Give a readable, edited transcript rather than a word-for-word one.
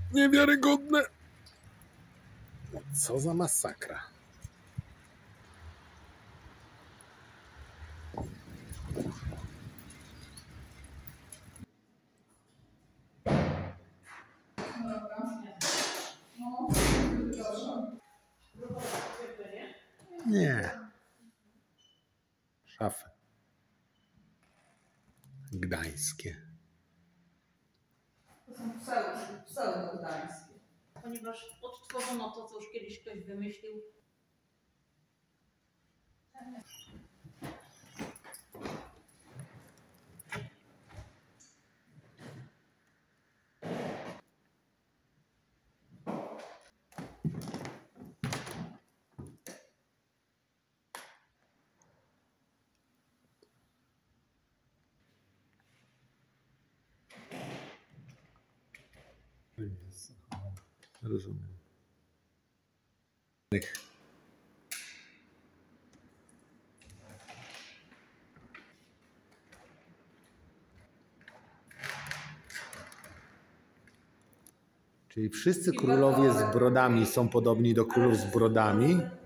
Niewiarygodne. Co za masakra. Nie. Szafy. Gdańskie. To są pseudo-gdańskie. Ponieważ odtworzono to, co już kiedyś ktoś wymyślił. Rozumiem. Czyli wszyscy królowie z brodami są podobni do królów z brodami.